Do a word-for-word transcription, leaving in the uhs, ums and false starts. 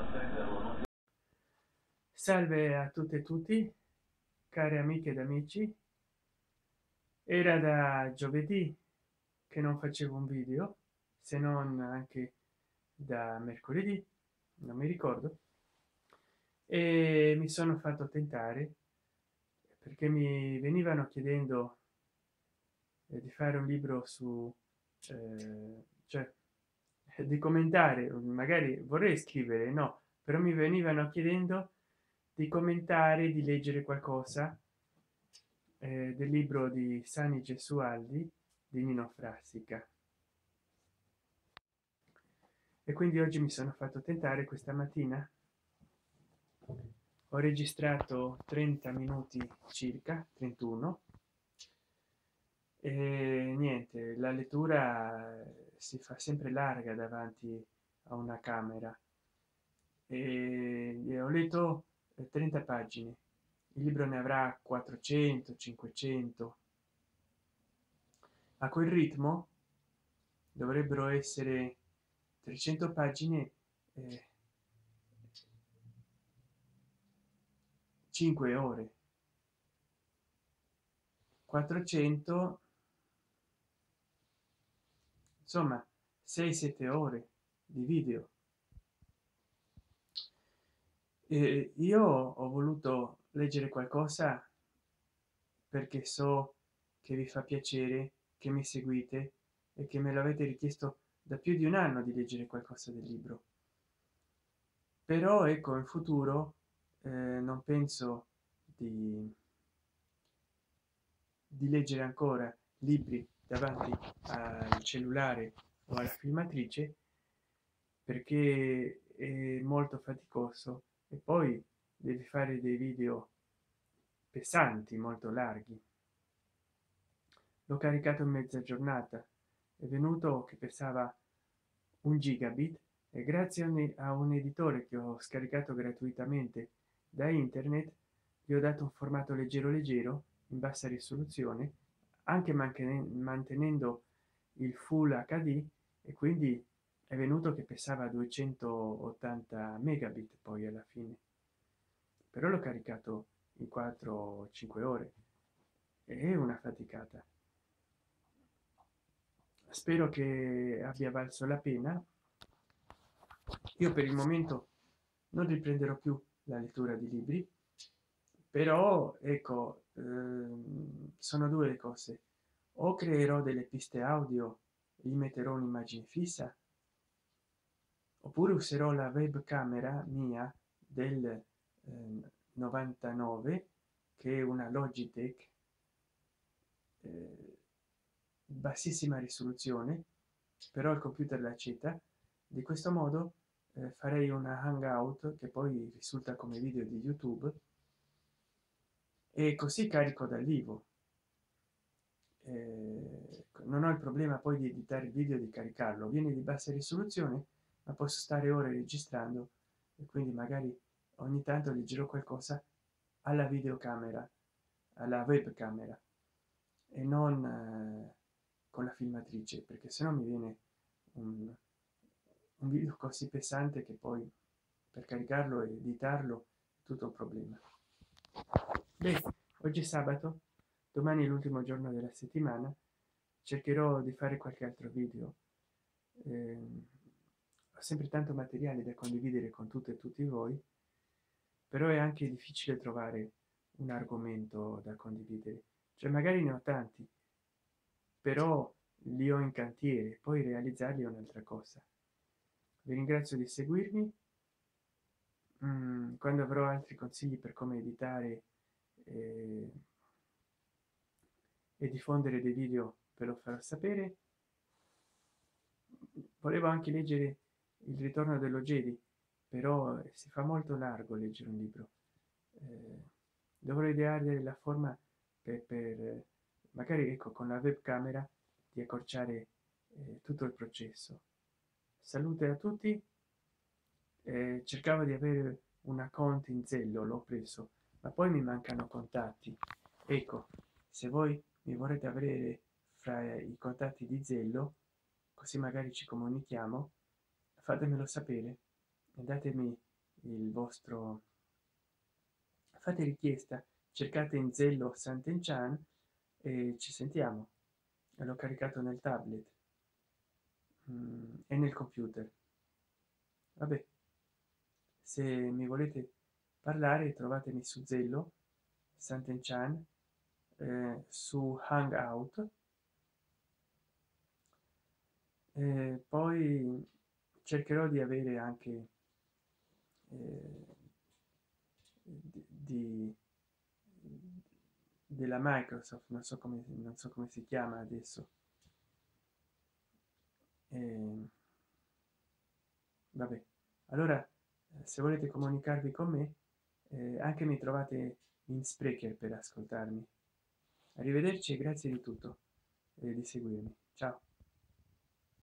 Salve a tutte e tutti, cari amiche ed amici. Era da giovedì che non facevo un video, se non anche da mercoledì, non mi ricordo, e mi sono fatto tentare perché mi venivano chiedendo eh, di fare un libro su eh, cioè di commentare, magari vorrei scrivere, no, però mi venivano chiedendo di commentare, di leggere qualcosa eh, del libro di Sani Gesualdi di Nino Frassica, e quindi oggi mi sono fatto tentare. Questa mattina ho registrato trenta minuti, circa trentuno, e niente, la lettura si fa sempre larga davanti a una camera, e, e ho letto eh, trenta pagine. Il libro ne avrà quattrocento cinquecento. A quel ritmo dovrebbero essere trecento pagine, eh, cinque ore, quattrocento, insomma sei sette ore di video. E io ho voluto leggere qualcosa perché so che vi fa piacere, che mi seguite e che me l'avete richiesto da più di un anno di leggere qualcosa del libro. Però ecco, in futuro eh, non penso di, di leggere ancora libri davanti al cellulare o alla filmatrice, perché è molto faticoso e poi devi fare dei video pesanti, molto larghi. L'ho caricato in mezza giornata, è venuto che pesava un gigabit, e grazie a un, a un editore che ho scaricato gratuitamente da internet gli ho dato un formato leggero leggero in bassa risoluzione, anche mantenendo il full H D, e quindi è venuto che pesava duecentottanta megabit poi alla fine. Però l'ho caricato in quattro cinque ore, è una faticata. Spero che abbia valso la pena. Io per il momento non riprenderò più la lettura di libri, però ecco, ehm, sono due le cose: o creerò delle piste audio, gli metterò un'immagine fissa, oppure userò la webcamera mia del eh, novantanove, che è una Logitech, eh, bassissima risoluzione, però il computer l'accetta. Di questo modo eh, farei una hangout che poi risulta come video di YouTube, e così carico dal vivo. Eh, non ho il problema poi di editare il video e di caricarlo, viene di bassa risoluzione, ma posso stare ore registrando, e quindi magari ogni tanto leggerò qualcosa alla videocamera, alla webcamera, e non eh, con la filmatrice, perché sennò mi viene un, un video così pesante che poi per caricarlo e editarlo è tutto un problema. Beh, oggi è sabato, domani è l'ultimo giorno della settimana, cercherò di fare qualche altro video. Eh, ho sempre tanto materiale da condividere con tutte e tutti voi, però è anche difficile trovare un argomento da condividere. Cioè magari ne ho tanti, però li ho in cantiere, poi realizzarli è un'altra cosa. Vi ringrazio di seguirmi. Mm, quando avrò altri consigli per come editare eh, e diffondere dei video ve lo farò sapere. Volevo anche leggere Il ritorno dello Jedi, però eh, si fa molto largo leggere un libro. Eh, dovrò ideare la forma per, per eh, magari ecco, con la webcamera, di accorciare eh, tutto il processo. Salute a tutti. Eh, cercavo di avere un account in Zello, l'ho preso, ma poi mi mancano contatti. Ecco, se voi mi vorrete avere fra i contatti di Zello, così magari ci comunichiamo, fatemelo sapere e datemi il vostro, fate richiesta, cercate in zello Sant'Enchan e ci sentiamo. E l'ho caricato nel tablet mm, e nel computer. Vabbè, se mi volete parlare trovatemi su zello Sant'Enchan, eh, su Hangout, eh, poi cercherò di avere anche eh, di, di della Microsoft, non so come non so come si chiama adesso. eh, Vabbè, allora se volete comunicarvi con me, eh, anche mi trovate in Spreaker per ascoltarmi. Arrivederci e grazie di tutto e di seguirmi. Ciao.